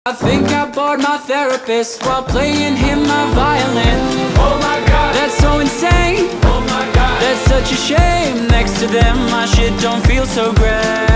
I think I bored my therapist while playing him my violin. Oh my God, that's so insane. Oh my God, that's such a shame. Next to them my shit don't feel so great.